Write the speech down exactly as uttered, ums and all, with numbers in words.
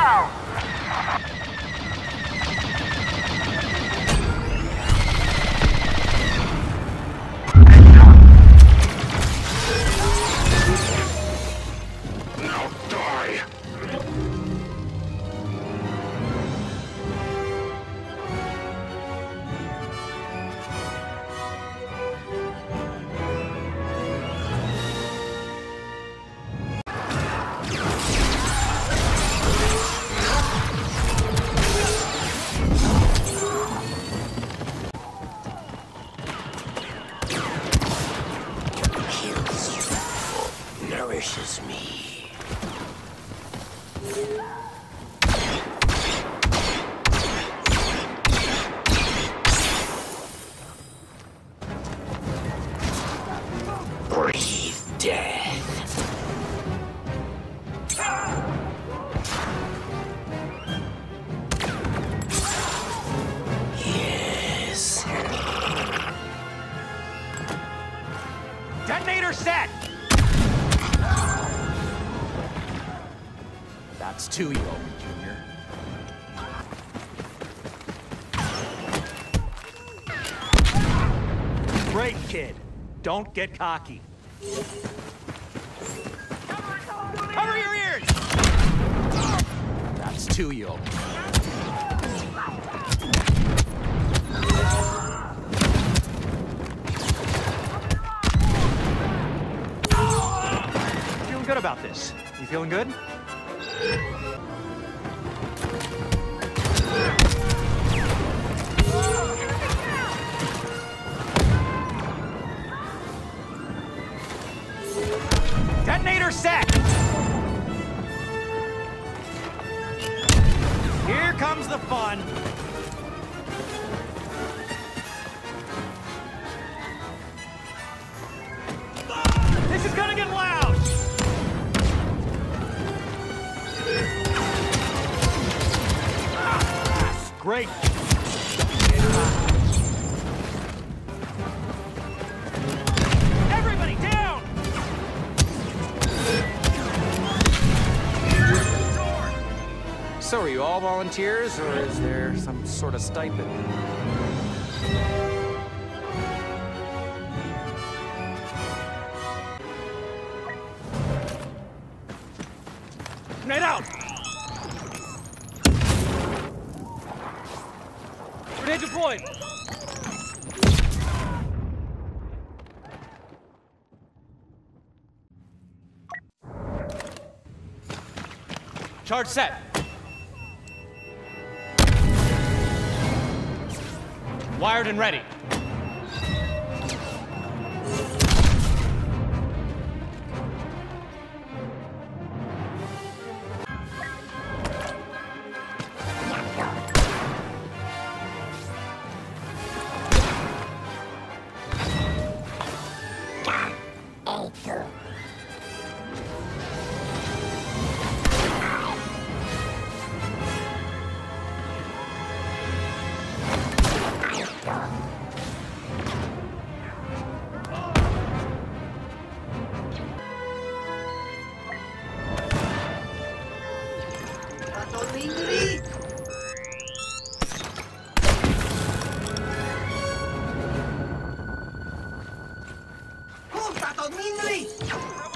Now die! Kills you, nourishes me. Breathe death. Yes. Detonator set! That's two, you old Junior. Great, kid. Don't get cocky. Cover your ears! That's two, you old. Feeling good about this. You feeling good? Detonator set! Here comes the fun. This is gonna get loud! Great! Everybody down! So are you all volunteers, or is there some sort of stipend? Grenade out! Grenade deployed! Charge set! Wired and ready. Puta, Tomindri!